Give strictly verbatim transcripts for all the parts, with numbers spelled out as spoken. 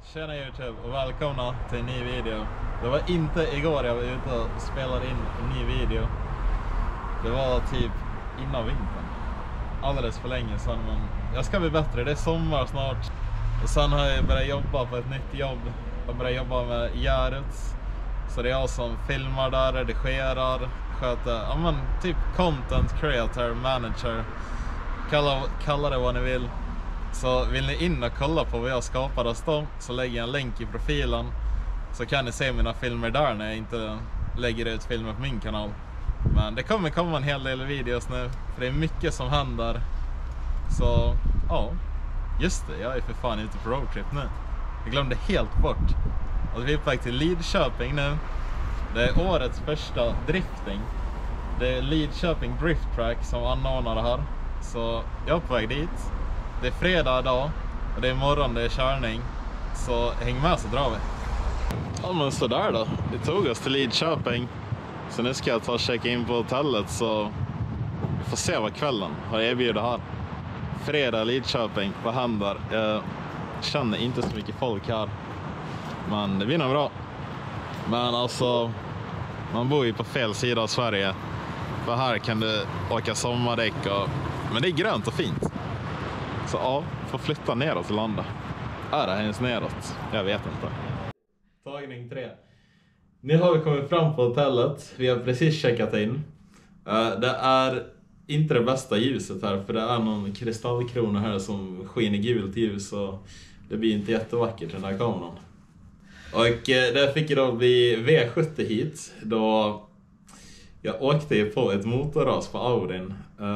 Tjena YouTube och välkomna till en ny video. Det var inte igår jag var ute och spelade in en ny video. Det var typ innan vintern. Alldeles för länge sedan, men jag ska bli bättre. Det är sommar snart. Och sen har jag börjat jobba på ett nytt jobb. Jag börjat jobba med Järut. Så det är jag som filmar där, redigerar, sköter, ja men typ content creator, manager. Kalla, kalla det vad ni vill. Så vill ni in och kolla på vad jag skapade hos dem, så lägger jag en länk i profilen. Så kan ni se mina filmer där när jag inte lägger ut filmer på min kanal. Men det kommer komma en hel del videos nu, för det är mycket som händer. Så ja, just det, jag är för fan ute på roadtrip nu. Jag glömde helt bort. Och vi är på väg till Lidköping nu. Det är årets första drifting. Det är Lidköping Drift Track som anordnar det här. Så jag är på väg dit. Det är fredag idag och det är morgon, det är körning. Så häng med så drar vi. Ja men sådär då. Vi tog oss till Lidköping. Så nu ska jag ta och checka in på hotellet, så vi får se vad kvällen har erbjudit här. Fredag Lidköping, vad händer? Jag känner inte så mycket folk här. Men det blir nog bra. Men alltså, man bor ju på fel sida av Sverige. För här kan du åka sommardäck och... Men det är grönt och fint. Så ja, får flytta neråt till landet. Är det ens neråt? Jag vet inte. Tagning tre. Nu har vi kommit fram på hotellet. Vi har precis checkat in. Det är inte det bästa ljuset här, för det är någon kristallkrona här som skiner gult ljus. Och det blir inte jättevackert den här kameran. Och där fick jag då bli V sjuttio hit. Då jag åkte ju på ett motorras på Audin.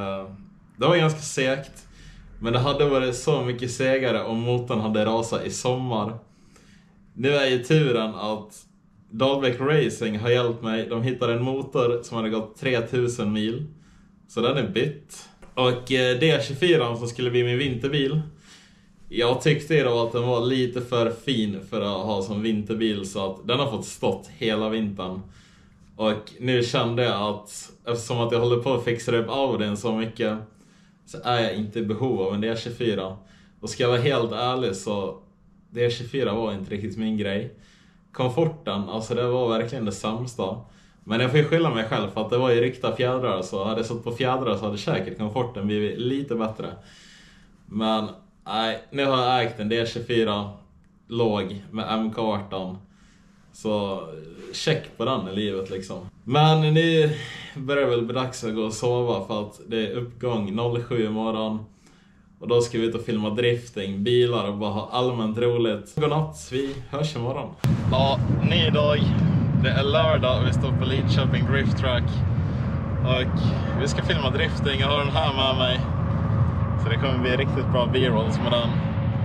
Det var ganska segt. Men det hade varit så mycket segare om motorn hade rasat i sommar. Nu är ju turen att Dahlbäck Racing har hjälpt mig. De hittade en motor som hade gått tre tusen mil. Så den är bytt. Och D tjugofyra som skulle bli min vinterbil. Jag tyckte då att den var lite för fin för att ha som vinterbil. Så att den har fått stått hela vintern. Och nu kände jag att eftersom att jag håller på att fixa upp Audin så mycket, så är jag inte i behov av en D tjugofyra. Och ska jag vara helt ärlig så D tjugofyra var inte riktigt min grej. Komforten, alltså det var verkligen det sämsta. Men jag får ju skylla mig själv för att det var ju riktiga fjädrar. Så hade jag satt på fjädrar så hade säkert komforten blivit lite bättre. Men nej, nu har jag ägt en D tjugofyra låg med M K arton. Så check på den i livet liksom. Men nu börjar det väl bli dags att gå och sova, för att det är uppgång sju imorgon. Och då ska vi ut och filma drifting, bilar och bara ha allmänt roligt. Godnatt, vi hörs imorgon. Ja, ny dag. Det är lördag och vi står på Lidköping Drift Track. Och vi ska filma drifting. Jag har den här med mig. Så det kommer bli riktigt bra b-rolls med den.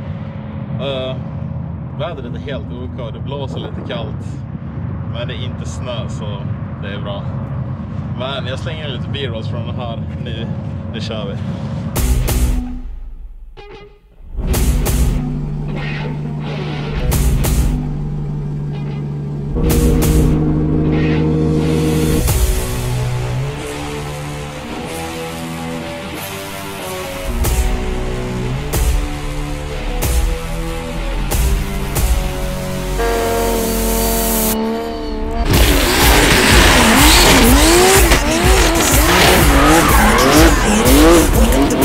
Uh, Vädret är helt ok, det blåser lite kallt. Men det är inte snö, så det är bra. Men jag slänger lite b-rolls från den här. Nu, nu kör vi. Welcome to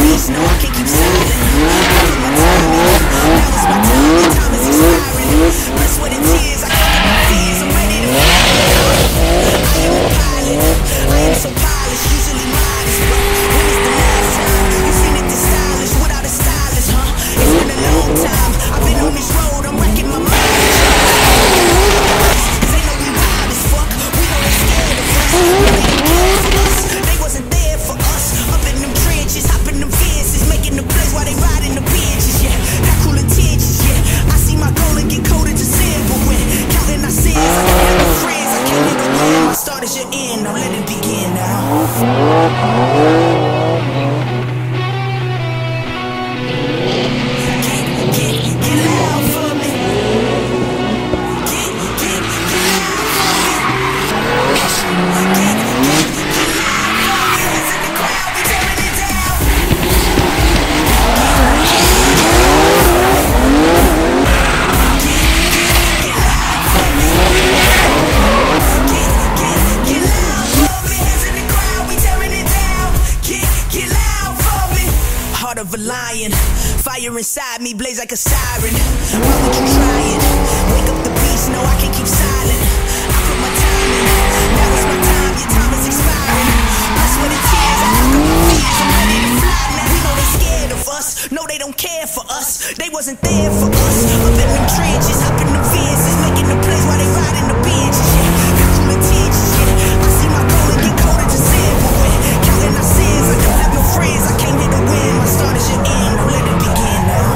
fire inside me blaze like a siren. Why would you try it? Wake up the beast, no I can't keep silent. I put my time in, now it's my time, your time is expiring. That's what it is, I fuck up my fears, I'm ready to fly. Now we know they scared of us, no they don't care for us. They wasn't there for us, up in them trenches, up in them fences, making the plays while they riding the benches. Yeah, got them intentions, yeah. I see my goal and get colder to sin, but when counting our sins, I don't have no friends, I came here to win. My start is your end, don't let it begin now.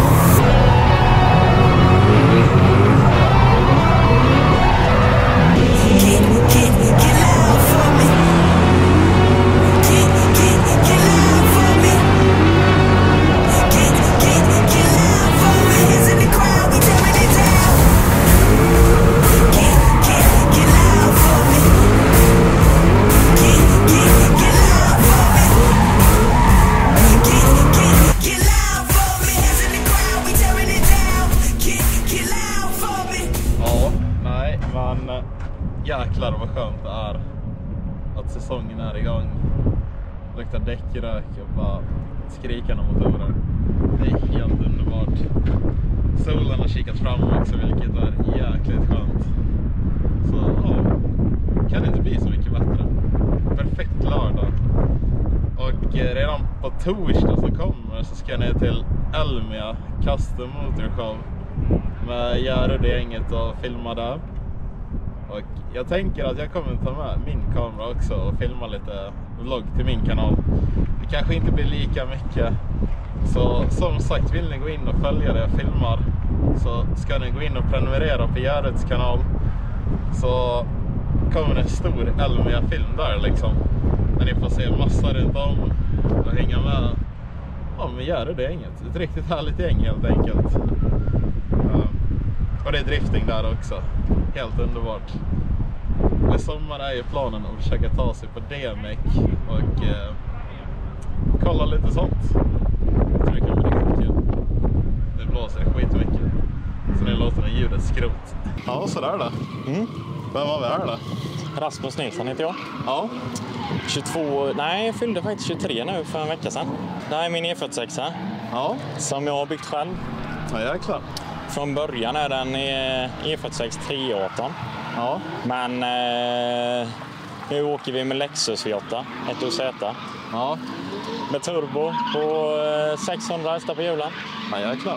Get, get, get loud for me. Get, get, get loud for me. Get, get, get loud for me. Hands in the crowd, we tearing it down. Get, get, get loud for me. Get, get, get loud for me. Get, get, get loud for me. Hands in the crowd, we tearing it down. Get, get loud for me. Ja, nej, men äh, jäklar vad skönt det är att säsongen är igång. Luktar däckrök och bara skrikande motorer. Det är helt underbart. Solen har kikat fram också, vilket är jäkligt skönt. Så ja, kan inte bli så mycket bättre. Perfekt lördag. Och eh, redan på torsdag som kommer så ska jag ner till Elmia Custom Motor Show med Gerhard gänget och filma där. Och jag tänker att jag kommer ta med min kamera också och filma lite vlogg till min kanal. Det kanske inte blir lika mycket. Så som sagt, vill ni gå in och följa det jag filmar så ska ni gå in och prenumerera på Gerhards kanal. Så kommer en stor Elmia-film där liksom. Där ni får se massa runt om och hänga med. Ja, men Gerhard det gänget. Ett riktigt härligt gäng helt enkelt. Ja. Och det är drifting där också. Helt underbart. Och i sommar är ju planen att försöka ta sig på D M X och eh, kolla lite sånt. Jag tror det kan bli riktigt kul. Det blåser skitmycket. Så det låter när ljudet skrot. Ja, sådär då. Mm. Vem var vi här då? Rasmus Nilsson heter jag. Ja. tjugotvå, nej jag fyllde faktiskt tjugotre nu för en vecka sedan. Det här är min E fyrtiosex här. Ja. Som jag har byggt själv. Ja, jäklar. Från början är den E fyrtiosex tre arton. Ja. Men eh, nu åker vi med Lexus V åtta, ett O Z. Ja. Med turbo på eh, sexhundra hästar på hjulen. Ja, jäklar.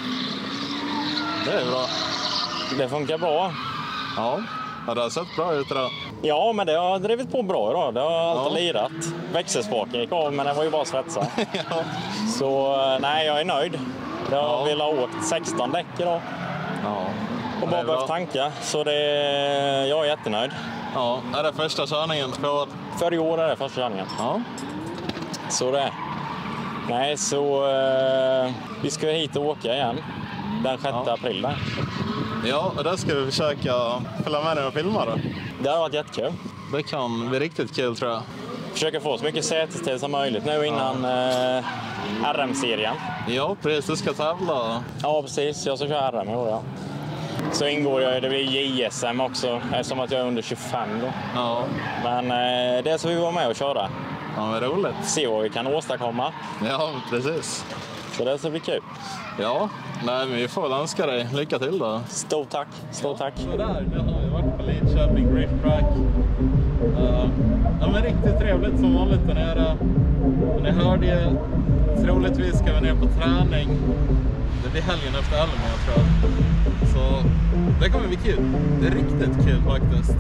Det är bra. Det funkar bra. Ja. Ja, det har sett bra ut idag. Ja, men det har drivit på bra idag. Det har alltid Ja. lirat. Växelspaken gick av, men det var ju bara svetsa. Ja. Så nej, jag är nöjd. Jag har Ja. velat åkt sexton däck idag. Ja. Och bara behövt tanka. Så det, jag är jättenöjd. Ja, är det första körningen på år? För i år är det första körningen. Ja. Så det är. Nej, så eh, vi ska hit och åka igen. Den sjätte Ja. april där. Ja, och där ska vi försöka följa med dig och filma då. Det har varit jättekul. Det kan bli riktigt kul tror jag. Försöka få så mycket sätestid som möjligt nu innan eh, R M-serien. Ja, precis. Du ska tävla. Ja, precis. Jag ska köra R M i år, ja. Så ingår jag, det blir J S M också, eftersom att jag är under tjugofem då. Ja. Men eh, det ska vi vara med och köra. Ja, men roligt. Se vad vi kan åstadkomma. Ja, precis. Så det ska bli kul. Ja, nej, men vi får väl önska dig lycka till då. Stort tack. Stort tack. Så där, nu har vi varit på Lidköping Drift Track. Uh, ja, men riktigt trevligt som vanligt där nere. Och ni hörde ju, troligtvis ska vi ner på träning. Det blir helgen efter Elmia, jag tror jag. Så det kommer bli kul. Det är riktigt kul faktiskt.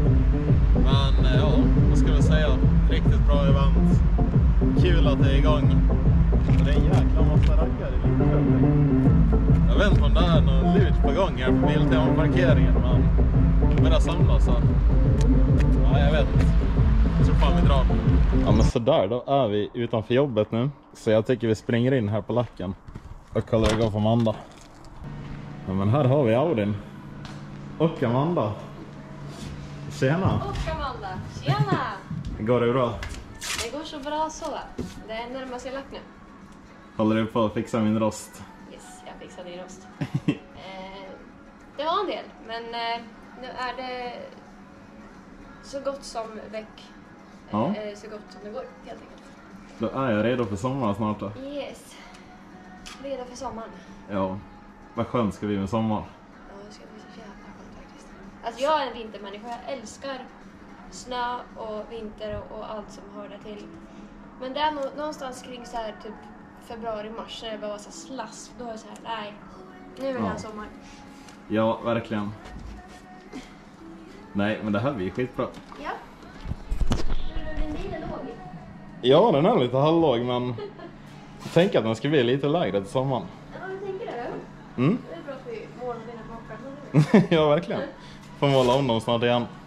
Men ja, vad ska vi säga? Riktigt bra event. Kul att det är igång. Det är en jäkla massa rackare i Lidköping. Jag vet inte om det är någon lut på gång här på Biltema-parkeringen, men det börjar samlas här. Ja, jag vet inte. Jag tror fan vi drar. Ja, men sådär, då är vi utanför jobbet nu. Så jag tycker vi springer in här på lacken och kollar hur det går för Amanda. Ja, men här har vi Audin. Och Amanda. Tjena. Och Amanda. Tjena. Går det bra? Det går så bra så. Det är närmast sig lack nu. Håller du på att fixa min rost? Yes, jag fixade din rost. eh, det var en del, men eh, nu är det så gott som väck. Ja. Eh, så gott som det går, helt enkelt. Då är jag redo för sommaren snart då. Yes. redo för sommaren. Ja, vad skönt ska vi med sommar. Ja, det ska bli så jävla skönt faktiskt. Alltså jag är en vintermänniska, jag älskar snö och vinter och, och allt som hör där till. Men det är nog, någonstans kring så här typ februari-mars när det bara var så här slask. Då är det så här, nej, nu vill jag ha sommar. Ja, verkligen. Nej, men det här blir skitbra. Ja. Din bil är låg. Ja, den är lite halvlåg, men jag tänker att den ska bli lite lägre till sommaren. Ja, du tänker det då? Mm. Det är bra att vi målar dina mockar. Ja, verkligen. Får måla om dem snart igen.